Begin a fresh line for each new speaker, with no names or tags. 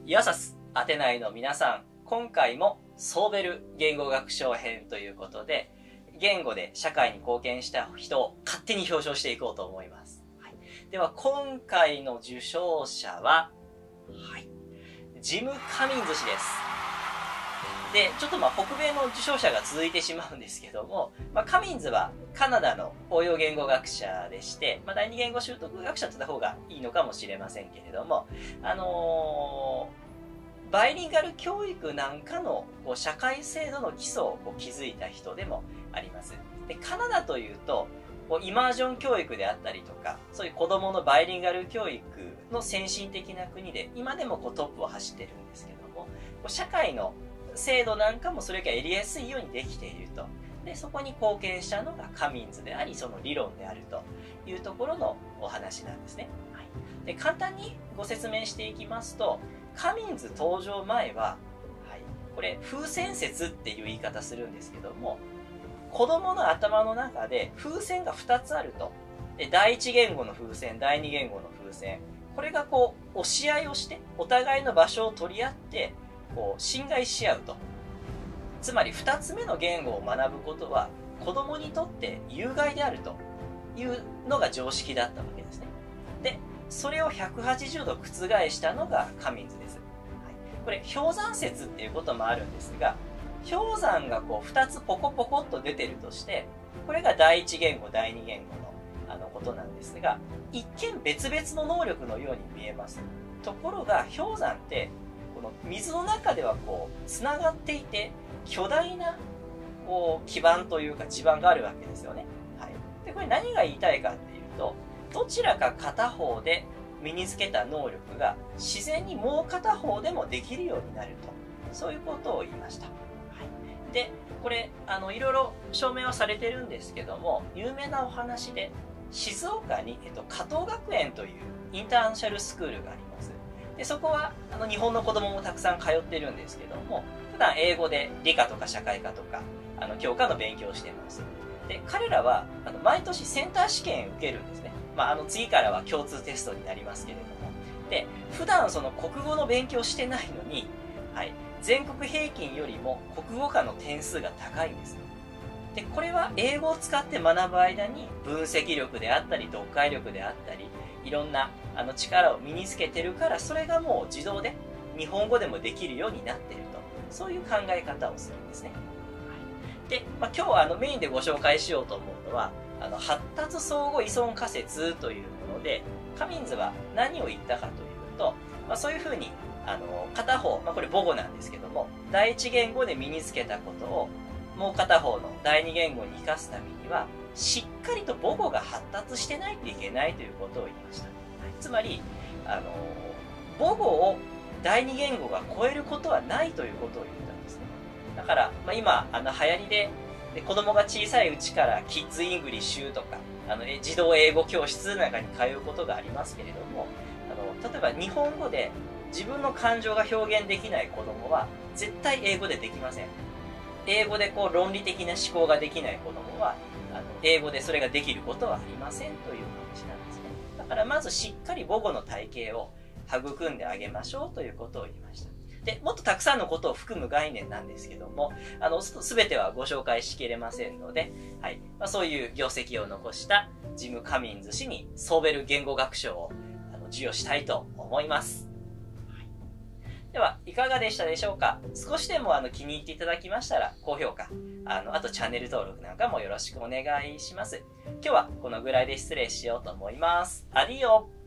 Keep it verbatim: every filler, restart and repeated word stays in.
イアサスアテナイの皆さん、今回もソーベル言語学賞編ということで、言語で社会に貢献した人を勝手に表彰していこうと思います。はい、では今回の受賞者は、はい、ジム・カミンズ氏です。で、ちょっとまあ北米の受賞者が続いてしまうんですけども、まあ、カミンズはカナダの応用言語学者でして、まあ、第二言語習得学者って言った方がいいのかもしれませんけれども、あのー、バイリンガル教育なんかのこう社会制度の基礎をこう築いた人でもあります。で、カナダというと、こうイマージョン教育であったりとか、そういう子供のバイリンガル教育の先進的な国で、今でもこうトップを走ってるんですけども、こう社会の制度なんかもそれがやりやすいようにできていると。で、そこに貢献したのがカミンズであり、その理論であるというところのお話なんですね。はい、で、簡単にご説明していきますと、カミンズ登場前は、はい、これ風船説っていう言い方するんですけども、子供の頭の中で風船がふたつあると。で、第一言語の風船、第二言語の風船。これがこう、押し合いをして、お互いの場所を取り合って、こう侵害し合うと。つまりふたつめの言語を学ぶことは子供にとって有害であるというのが常識だったわけですね。で、それをひゃくはちじゅうど覆したのがカミンズです。はい、これ氷山説っていうこともあるんですが、氷山がこうふたつポコポコっと出てるとして、これが第一言語、第二言語のあのことなんですが、一見別々の能力のように見えます。ところが氷山ってこの水の中ではこうつながっていて巨大なこう基盤というか地盤があるわけですよね。はい、でこれ何が言いたいかっていうと、どちらか片方で身につけた能力が自然にもう片方でもできるようになると、そういうことを言いました。はい、でこれあのいろいろ証明はされてるんですけども、有名なお話で静岡に、えっと、加藤学園というインターナショナルスクールがあります。でそこはあの日本の子供もたくさん通ってるんですけども、普段英語で理科とか社会科とかあの教科の勉強をしています。で彼らはあの毎年センター試験を受けるんですね。まあ、あの次からは共通テストになりますけれども、で普段その国語の勉強してないのに、はい、全国平均よりも国語科の点数が高いんですよ。でこれは英語を使って学ぶ間に分析力であったり読解力であったりいろんなあの力を身につけてるから、それがもう自動で日本語でもできるようになっていると、そういう考え方をするんですね。はい、で、まあ、今日はあのメインでご紹介しようと思うのは、あの発達相互依存仮説というもので、カミンズは何を言ったかというと、まあ、そういうふうにあの片方、まあ、これ母語なんですけども、第一言語で身につけたことをもう片方の第二言語に生かすためには、しっかりと母語が発達してないといけないということを言いました。はい、つまり、あの母語を第二言語が超えることはないということを言ったんですね。だから、まあ、今あの流行りで、で子供が小さいうちからキッズイングリッシュとかあの児童英語教室なんかに通うことがありますけれども、あの例えば日本語で自分の感情が表現できない子供は絶対英語でできません。英語でこう論理的な思考ができない子供はあの英語でそれができることはありませんという話なんですね。だからまずしっかり母語の体系を育んであげましょうということを言いました。で、もっとたくさんのことを含む概念なんですけども、あの、すべてはご紹介しきれませんので、はい。まあ、そういう業績を残したジム・カミンズ氏にソーベル言語学賞をあの授与したいと思います。はい、では、いかがでしたでしょうか？少しでもあの気に入っていただきましたら、高評価、あの、あとチャンネル登録なんかもよろしくお願いします。今日はこのぐらいで失礼しようと思います。アディオ！